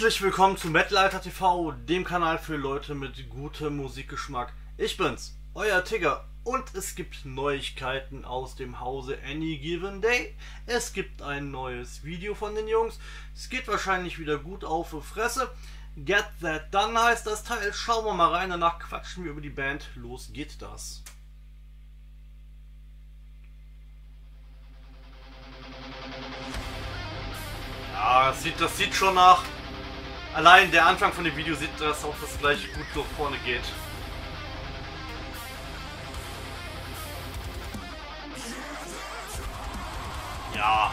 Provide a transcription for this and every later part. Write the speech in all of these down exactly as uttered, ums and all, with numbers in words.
Herzlich willkommen zu Metal T V, dem Kanal für Leute mit gutem Musikgeschmack. Ich bin's, euer Tigger, und es gibt Neuigkeiten aus dem Hause Any Given Day. Es gibt ein neues Video von den Jungs. Es geht wahrscheinlich wieder gut auf die Fresse. Get That Done heißt das Teil. Schauen wir mal rein, danach quatschen wir über die Band. Los geht das. Ja, das sieht, das sieht schon nach... Allein der Anfang von dem Video sieht, dass auch das gleich gut nach vorne geht. Ja.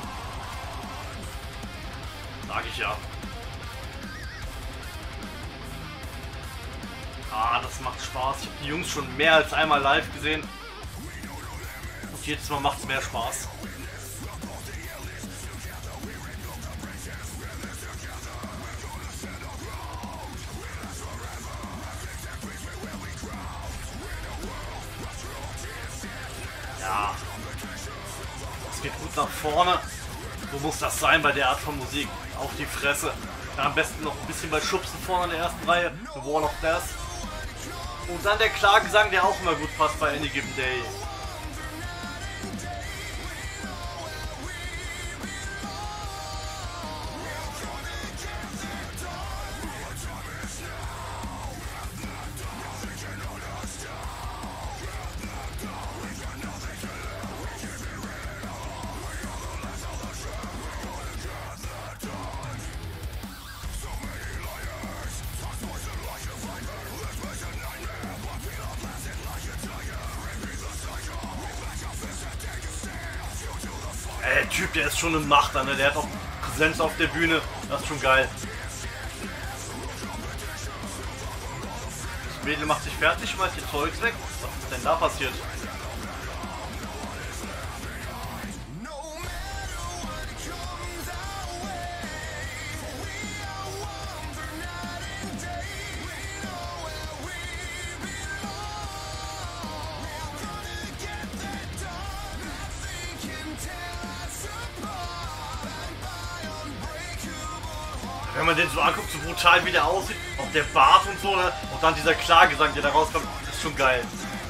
Sag ich ja. Ah, das macht Spaß. Ich habe die Jungs schon mehr als einmal live gesehen. Und jedes Mal macht es mehr Spaß. Ja, es geht gut nach vorne. So muss das sein bei der Art von Musik. Auf die Fresse. Dann am besten noch ein bisschen bei Schubsen vorne in der ersten Reihe. The Wall of Death. Und dann der Klagesang, der auch immer gut passt bei Any Given Day. Der Typ, der ist schon eine Macht, ne? Der hat auch Präsenz auf der Bühne. Das ist schon geil. Das Mädel macht sich fertig, schmeißt ihr Zeugs weg. Was ist denn da passiert? Wenn man den so anguckt, so brutal wie der aussieht, auch der Bart und so, ne? Und dann dieser Klagesang, der da rauskommt, ist schon geil.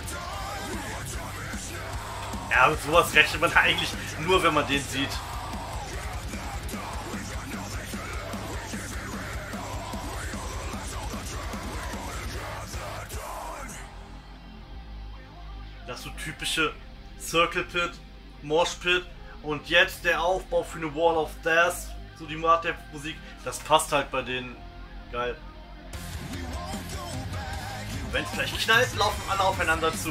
Ja, mit sowas rechnet man eigentlich nur, wenn man den sieht. Das so typische Circle Pit, Mosh Pit und jetzt der Aufbau für eine Wall of Death. So die Art der Musik, das passt halt bei denen geil. Wenn es gleich knallt, laufen alle aufeinander zu.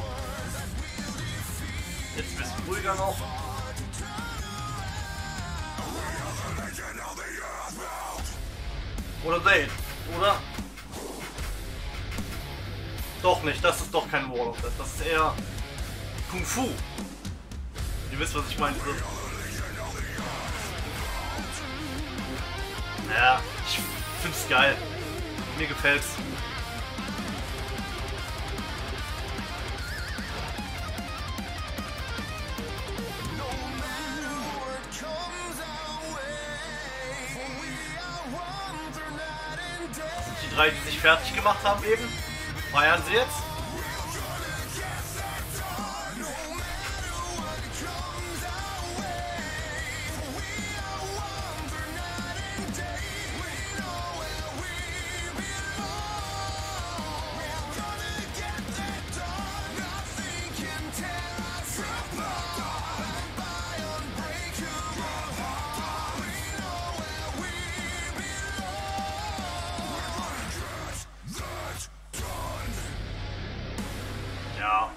Jetzt ein bisschen ruhiger noch. Oder Date, oder? Doch nicht, das ist doch kein Wall of Death, das ist eher Kung Fu. Ihr wisst, was ich meine. Ja, ich find's geil. Mir gefällt's. Das sind die drei, die sich fertig gemacht haben eben. Feiern sie jetzt. Ja.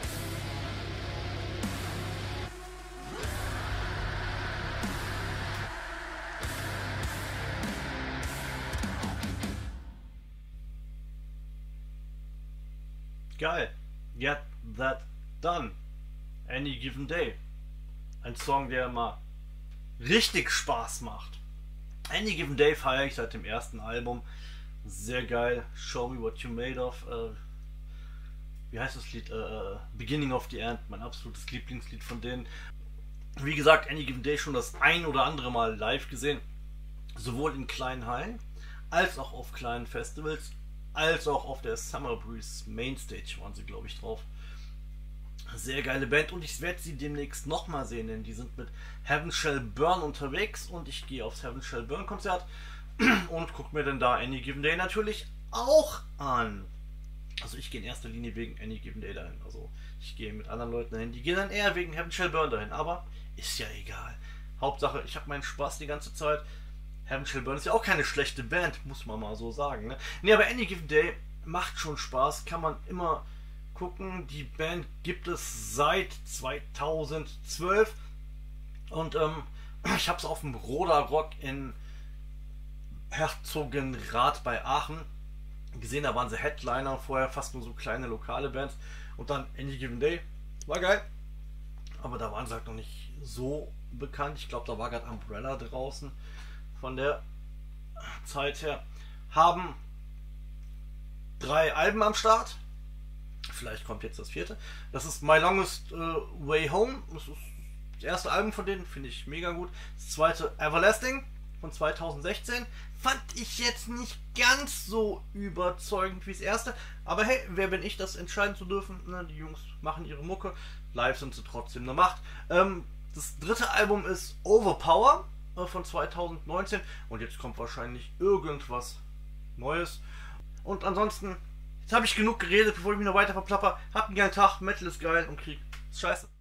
Geil. Get That Done. Any Given Day. Ein Song, der mal richtig Spaß macht. Any Given Day feiere ich seit dem ersten Album. Sehr geil. Show Me What You Made Of. Äh, wie heißt das Lied? Äh, Beginning of the End, mein absolutes Lieblingslied von denen. Wie gesagt, Any Given Day schon das ein oder andere Mal live gesehen. Sowohl in kleinen Hallen, als auch auf kleinen Festivals, als auch auf der Summer Breeze Mainstage waren sie, glaube ich, drauf. Sehr geile Band und ich werde sie demnächst nochmal sehen, denn die sind mit Heaven Shall Burn unterwegs und ich gehe aufs Heaven Shall Burn Konzert und gucke mir dann da Any Given Day natürlich auch an. Also ich gehe in erster Linie wegen Any Given Day dahin. Also ich gehe mit anderen Leuten dahin, die gehen dann eher wegen Heaven Shall Burn dahin, aber ist ja egal. Hauptsache, ich habe meinen Spaß die ganze Zeit. Heaven Shall Burn ist ja auch keine schlechte Band, muss man mal so sagen. Ne, nee, aber Any Given Day macht schon Spaß, kann man immer gucken. Die Band gibt es seit zweitausendzwölf und ähm, ich habe es auf dem Roda Rock in Herzogenrath bei Aachen gesehen. Da waren sie Headliner, vorher fast nur so kleine lokale Bands und dann Any Given Day. War geil, aber da waren sie halt noch nicht so bekannt. Ich glaube, da war gerade Umbrella draußen von der Zeit her. Haben drei Alben am Start. Vielleicht kommt jetzt das vierte. Das ist My Longest uh, Way Home. Das ist das erste Album von denen, finde ich mega gut. Das zweite Everlasting von zweitausendsechzehn. Fand ich jetzt nicht ganz so überzeugend wie das erste. Aber hey, wer bin ich, das entscheiden zu dürfen? Ne, die Jungs machen ihre Mucke. Live sind sie trotzdem eine Macht. Ähm, das dritte Album ist Overpower äh, von zweitausendneunzehn. Und jetzt kommt wahrscheinlich irgendwas Neues. Und ansonsten, jetzt habe ich genug geredet, bevor ich mich noch weiter verplapper. Habt einen geilen Tag, Metal ist geil und Krieg ist scheiße.